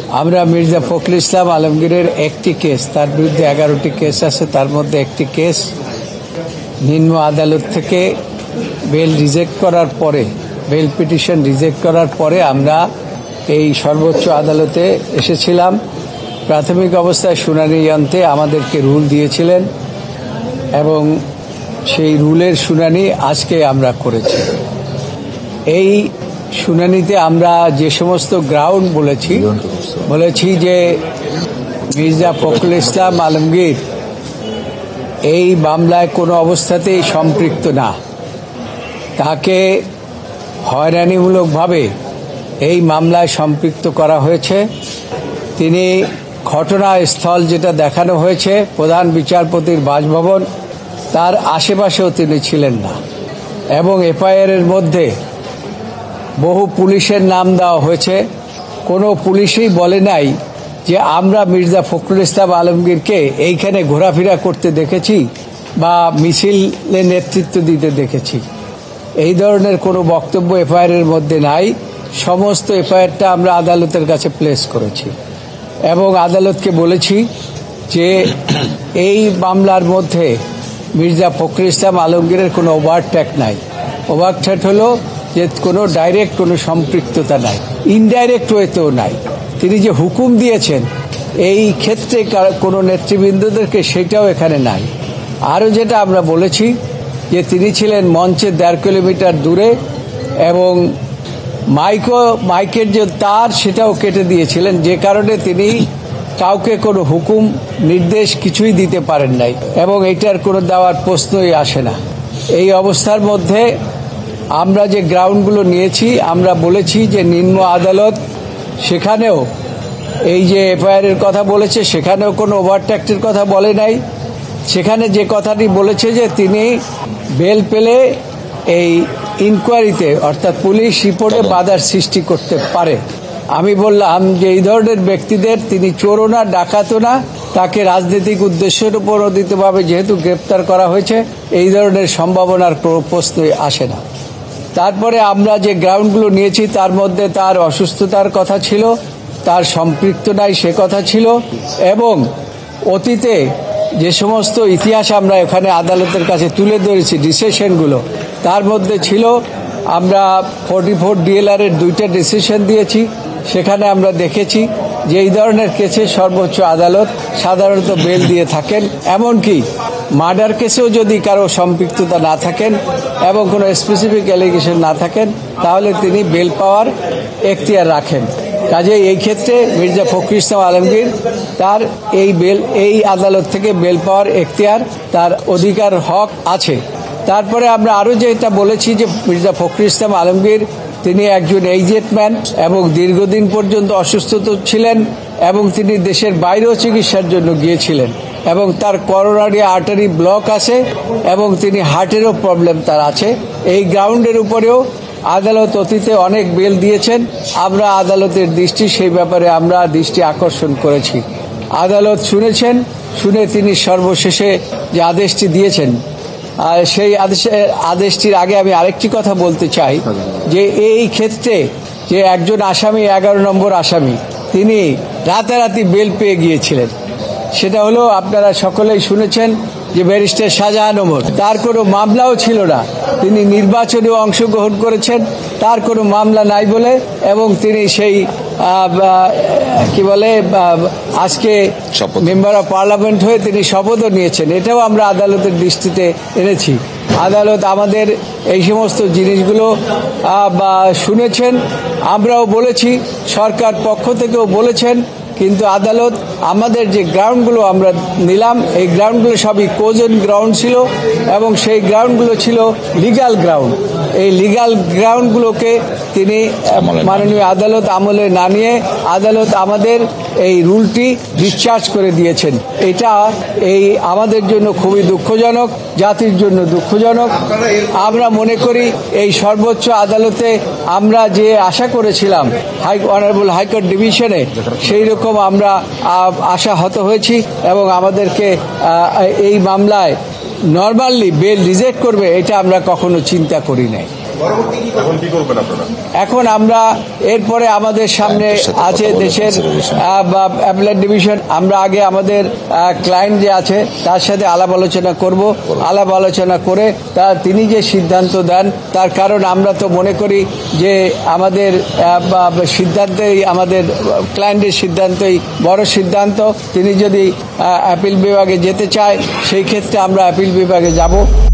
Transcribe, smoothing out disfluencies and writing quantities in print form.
আমরা মির্জা ফখরুল ইসলাম আলমগীরের একটি কেস, তার বিরুদ্ধে 11টি কেস আছে, তার মধ্যে একটি কেস নিম্ন আদালত থেকে বেল রিজেক্ট করার পরে, বেল পিটিশন রিজেক্ট করার পরে আমরা এই সর্বোচ্চ আদালতে এসেছিলাম। প্রাথমিক অবস্থায় শুনানি আনতে আমাদেরকে রুল দিয়েছিলেন এবং সেই রুলের শুনানি আজকে আমরা করেছি। এই শুনানিতে আমরা যে সমস্ত গ্রাউন্ড বলেছি যে মির্জা ফখরুল ইসলাম আলমগীর এই মামলায় কোনো অবস্থাতেই সম্পৃক্ত না, তাকে হয়রানিমূলকভাবে এই মামলায় সম্পৃক্ত করা হয়েছে। তিনি ঘটনাস্থল যেটা দেখানো হয়েছে প্রধান বিচারপতির বাসভবন, তার আশেপাশেও তিনি ছিলেন না এবং এফআইআর এর মধ্যে বহু পুলিশের নাম দেওয়া হয়েছে। কোনো পুলিশই বলে নাই যে আমরা মির্জা ফখরুল ইসলাম আলমগীরকে এইখানে ঘোরাফেরা করতে দেখেছি বা মিছিলে নেতৃত্ব দিতে দেখেছি। এই ধরনের কোনো বক্তব্য এফআইআর এর মধ্যে নাই। সমস্ত এফআইআরটা আমরা আদালতের কাছে প্লেস করেছি এবং আদালতকে বলেছি যে এই মামলার মধ্যে মির্জা ফখরুল ইসলাম আলমগীরের কোনো ওভারট্যাক নাই। ওভারট্যাক হলো যে কোনো ডাইরেক্ট কোনো সম্পৃক্ততা নাই, ইনডাইরেক্ট ওয়েতেও নাই। তিনি যে হুকুম দিয়েছেন এই ক্ষেত্রে কোনো নেতৃবৃন্দদেরকে, সেটাও এখানে নাই। আরও যেটা আমরা বলেছি যে তিনি ছিলেন মঞ্চের 1.5 কিলোমিটার দূরে এবং মাইকের যে তার সেটাও কেটে দিয়েছিলেন, যে কারণে তিনি কাউকে কোনো হুকুম নির্দেশ কিছুই দিতে পারেন নাই এবং এটার কোনো দেওয়ার প্রশ্নই আসে না। এই অবস্থার মধ্যে আমরা যে গ্রাউন্ডগুলো নিয়েছি, আমরা বলেছি যে নিম্ন আদালত সেখানেও এই যে এফআইআর এর কথা বলেছে সেখানেও কোনো ওভারট্যাক্টের কথা বলে নাই। সেখানে যে কথাটি বলেছে যে তিনি বেল পেলে এই ইনকোয়ারিতে অর্থাৎ পুলিশ রিপোর্টে বাধার সৃষ্টি করতে পারে। আমি বললাম যে এই ধরনের ব্যক্তিদের, তিনি চোরও না, ডাকাতও না, তাকে রাজনৈতিক উদ্দেশ্যের উপরোধিতভাবে যেহেতু গ্রেপ্তার করা হয়েছে, এই ধরনের সম্ভাবনার প্রশ্নই আসে না। তারপরে আমরা যে গ্রাউন্ডগুলো নিয়েছি তার মধ্যে তার অসুস্থতার কথা ছিল, তার সম্পৃক্ত নাই সে কথা ছিল এবং অতীতে যে সমস্ত ইতিহাস আমরা এখানে আদালতের কাছে তুলে ধরেছি ডিসিশনগুলো, তার মধ্যে ছিল আমরা 44 DLR এর 2টা ডিসিশন দিয়েছি। সেখানে আমরা দেখেছি যে এই ধরনের কেসে সর্বোচ্চ আদালত সাধারণত বেল দিয়ে থাকেন, এমনকি মার্ডার কেসেও যদি কারো সম্পৃক্ততা না থাকেন এবং কোনো স্পেসিফিক অ্যালিগেশন না থাকেন তাহলে তিনি বেল পাওয়ার এখতিয়ার রাখেন। কাজেই এই ক্ষেত্রে মির্জা ফখরুল ইসলাম আলমগীর তার এই আদালত থেকে বেল পাওয়ার এখতিয়ার, তার অধিকার, হক আছে। তারপরে আমরা আরও যেটা বলেছি যে মির্জা ফখরুল ইসলাম আলমগীর তিনি একজন এজড ম্যান এবং দীর্ঘদিন পর্যন্ত অসুস্থ ছিলেন এবং তিনি দেশের বাইরেও চিকিৎসার জন্য গিয়েছিলেন এবং তার করোনারি আর্টারি ব্লক আছে এবং তিনি হার্টেরও প্রবলেম তার আছে। এই গ্রাউন্ডের উপরেও আদালত অতীতে অনেক বেল দিয়েছেন। আমরা আদালতের দৃষ্টি সেই ব্যাপারে আমরা দৃষ্টি আকর্ষণ করেছি। আদালত শুনেছেন, শুনে তিনি সর্বশেষে যে আদেশটি দিয়েছেন, সেই আদেশটির আগে আমি আরেকটি কথা বলতে চাই যে এই ক্ষেত্রে যে একজন আসামি, 11 নম্বর আসামি, তিনি রাতারাতি বেল পেয়ে গিয়েছিলেন। সেটা হলো আপনারা সকলেই শুনেছেন যে ব্যারিস্টার শাহজাহান ওমর, তার কোনো মামলাও ছিল না, তিনি নির্বাচনেও অংশগ্রহণ করেছেন, তার কোনো মামলা নাই বলে এবং তিনি সেই আজকে মেম্বার অফ পার্লামেন্ট হয়ে তিনি শপথও নিয়েছেন। এটাও আমরা আদালতের দৃষ্টিতে এনেছি। আদালত আমাদের এই সমস্ত জিনিসগুলো শুনেছেন, আমরাও বলেছি, সরকার পক্ষ থেকেও বলেছেন, কিন্তু আদালত আমাদের যে গ্রাউন্ডগুলো আমরা নিলাম এই গ্রাউন্ডগুলো সবই কোজন গ্রাউন্ড ছিল এবং সেই গ্রাউন্ডগুলো ছিল লিগ্যাল গ্রাউন্ড। এই লিগ্যাল গ্রাউন্ডগুলোকে তিনি মাননীয় আদালত আমলে না নিয়ে আদালত আমাদের এই রুলটি ডিসচার্জ করে দিয়েছেন। এটা আমাদের জন্য খুবই দুঃখজনক, জাতির জন্য দুঃখজনক। আমরা মনে করি এই সর্বোচ্চ আদালতে আমরা যে আশা করেছিলাম অনারেবল হাইকোর্ট ডিভিশনে, সেই রকম আমরা আশাহত হয়েছি এবং আমাদেরকে এই মামলায় নরমালি বেল রিজেক্ট করবে এটা আমরা কখনো চিন্তা করি নাই। এখন কি করবেন আপনারা? এখন আমরা এরপরে আমাদের সামনে আছে দেশের অ্যাপেলেট ডিভিশন। আমরা আগে আমাদের ক্লায়েন্ট যে আছে তার সাথে আলাপ আলোচনা করব। আলাপ আলোচনা করে তিনি যে সিদ্ধান্ত দেন, তার কারণ আমরা তো মনে করি যে আমাদের সিদ্ধান্তই, আমাদের ক্লায়েন্টের সিদ্ধান্তই বড় সিদ্ধান্ত। তিনি যদি অ্যাপিল বিভাগে যেতে চায়, সেই ক্ষেত্রে আমরা অ্যাপিল বিভাগে যাব।